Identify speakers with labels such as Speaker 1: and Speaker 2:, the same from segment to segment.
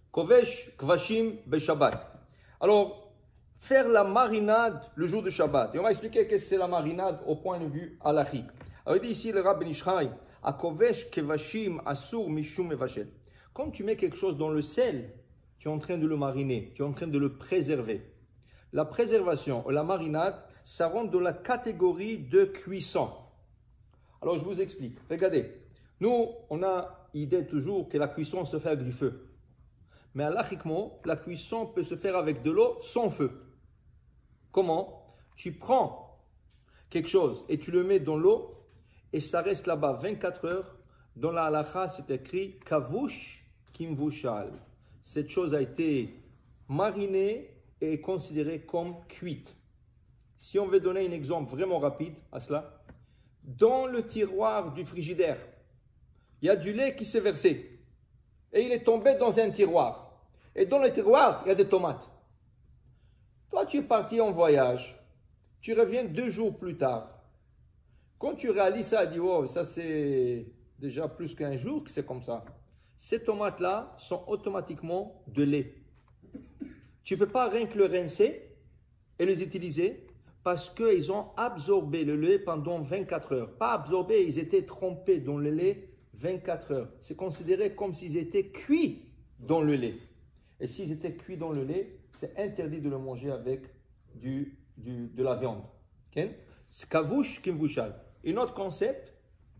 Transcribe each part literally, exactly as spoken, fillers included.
Speaker 1: Kovesh Kvashim Beshabbat. Alors, faire la marinade le jour de Shabbat. Et on va expliquer qu'est-ce que c'est la marinade au point de vue halachique. Alors, il dit ici le Rav Ben Ishchai, à Kovesh Kvashim Asur Mishum Mevashel. Quand tu mets quelque chose dans le sel, tu es en train de le mariner, tu es en train de le préserver. La préservation ou la marinade, ça rentre dans la catégorie de cuisson. Alors, je vous explique. Regardez, nous, on a idée toujours que la cuisson se fait avec du feu. Mais halachiquement, la cuisson peut se faire avec de l'eau sans feu. Comment? Tu prends quelque chose et tu le mets dans l'eau et ça reste là-bas vingt-quatre heures. Dans la halacha, c'est écrit kavush kimvushal. Cette chose a été marinée et est considérée comme cuite. Si on veut donner un exemple vraiment rapide à cela, dans le tiroir du frigidaire, il y a du lait qui s'est versé et il est tombé dans un tiroir. Et dans le tiroir, il y a des tomates. Toi, tu es parti en voyage, tu reviens deux jours plus tard. Quand tu réalises ça, tu dis, oh, ça c'est déjà plus qu'un jour que c'est comme ça. Ces tomates-là sont automatiquement de lait. Tu ne peux pas rien que le rincer et les utiliser parce qu'ils ont absorbé le lait pendant vingt-quatre heures. Pas absorbé, ils étaient trempés dans le lait vingt-quatre heures. C'est considéré comme s'ils étaient cuits dans le lait. Et s'ils étaient cuits dans le lait, c'est interdit de le manger avec du, du, de la viande. Okay? C'est kavush kimvushal. Un autre concept,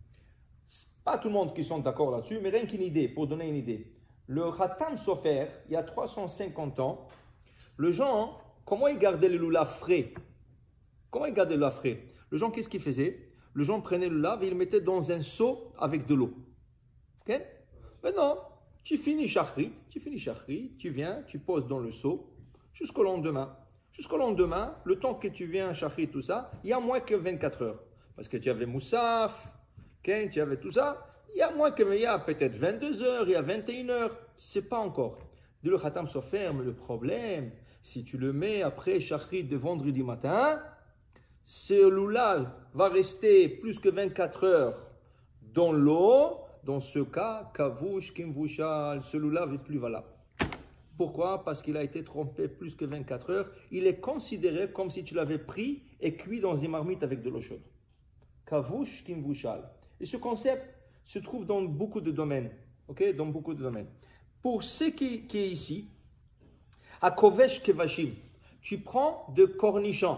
Speaker 1: pas tout le monde qui sont d'accord là-dessus, mais rien qu'une idée, pour donner une idée. Le Khatam Sofer, il y a trois cent cinquante ans, le gens, comment ils gardaient le lulav frais? Comment ils gardaient le lulav frais? Le gens, qu'est-ce qu'ils faisaient? Le gens prenait le lulav et ils le mettaient dans un seau avec de l'eau. Ok? Maintenant, tu finis shachrit, tu finis shachrit, tu viens, tu poses dans le seau jusqu'au lendemain. Jusqu'au lendemain, le temps que tu viens shachrit, tout ça, il y a moins que vingt-quatre heures. Parce que tu avais moussaf, okay, tu avais tout ça, il y a moins que, il y a peut-être vingt-deux heures, il y a vingt et une heures, c'est pas encore. De le khatam se ferme, le problème, si tu le mets après shachrit de vendredi matin, ce lulav va rester plus que vingt-quatre heures dans l'eau. Dans ce cas, kavush kimvushal, ce lulav n'est plus valable. Pourquoi? Parce qu'il a été trempé plus que vingt-quatre heures. Il est considéré comme si tu l'avais pris et cuit dans une marmite avec de l'eau chaude. Kavush kimvushal. Et ce concept se trouve dans beaucoup de domaines. Ok? Dans beaucoup de domaines. Pour ce qui, qui est ici, à kovesh kevashim, tu prends de cornichons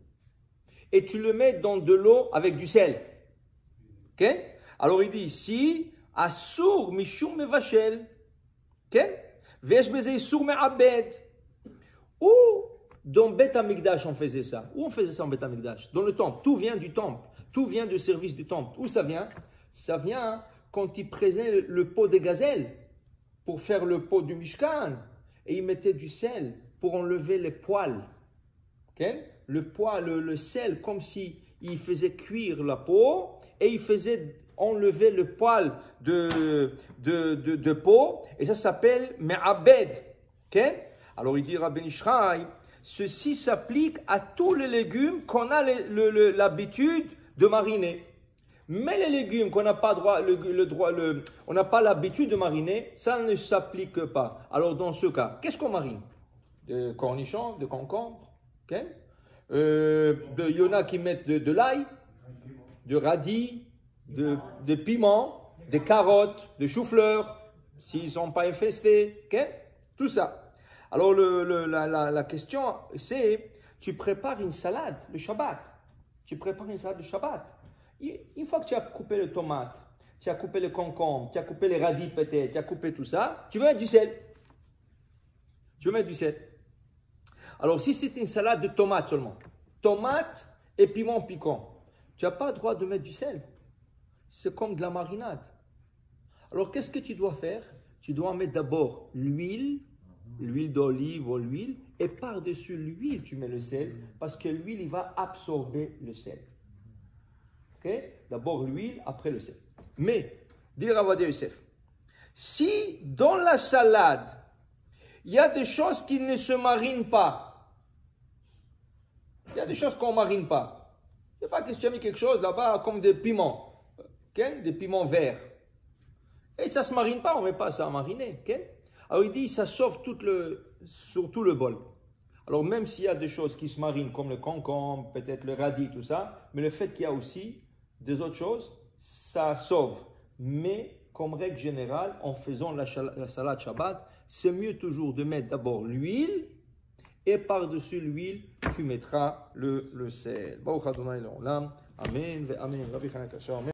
Speaker 1: et tu le mets dans de l'eau avec du sel. Ok? Alors il dit ici, Asur mishum mevashel. Ok? Vesh beze isur me'abed. Où dans Bet Amikdash on faisait ça? Où on faisait ça en Bet Amikdash? Dans le temple. Tout vient du temple. Tout vient du service du temple. Où ça vient? Ça vient quand ils prenaient le pot de gazelle pour faire le pot du Mishkan. Et ils mettaient du sel pour enlever les poils. Okay? Le poil, le, le sel, comme si il faisait cuire la peau et il faisait enlever le poil de, de, de, de peau. Et ça s'appelle me'abed. Okay? Alors il dit Rav Ben Ishchai, ceci s'applique à tous les légumes qu'on a l'habitude de mariner. Mais les légumes qu'on n'a pas droit, le, le droit, le, on n'a pas l'habitude de mariner, ça ne s'applique pas. Alors dans ce cas, qu'est-ce qu'on marine? De cornichons, de concombres, okay? euh, de, il y en a qui mettent de, de l'ail, de radis, de, de piments, de carottes, de choux-fleurs, s'ils ne sont pas infestés, okay? Tout ça. Alors le, le, la, la, la question c'est, tu prépares une salade le Shabbat. Tu prépares une salade le Shabbat. Une fois que tu as coupé les tomates, tu as coupé les concombres, tu as coupé les radis peut-être, tu as coupé tout ça, tu veux mettre du sel. Tu veux mettre du sel. Alors si c'est une salade de tomates seulement, tomates et piment piquant, tu n'as pas le droit de mettre du sel. C'est comme de la marinade. Alors qu'est-ce que tu dois faire? Tu dois mettre d'abord l'huile, l'huile d'olive ou l'huile, et par-dessus l'huile tu mets le sel, parce que l'huile il va absorber le sel. Okay? D'abord l'huile, après le sel. Mais, dit Rav Ovadia Yosef, si dans la salade, il y a des choses qui ne se marinent pas, il y a des choses qu'on ne marine pas. Il n'y a pas que tu as mis quelque chose là-bas comme des piments, okay? Des piments verts. Et ça ne se marine pas, on ne met pas ça à mariner. Okay? Alors il dit, ça sauve tout le, surtout le bol. Alors même s'il y a des choses qui se marinent, comme le concombre, peut-être le radis, tout ça, mais le fait qu'il y a aussi des autres choses, ça sauve. Mais comme règle générale, en faisant la, la salade Shabbat, c'est mieux toujours de mettre d'abord l'huile, et par-dessus l'huile, tu mettras le, le sel. Baruch Adonai Le'olam. Amen. Amen.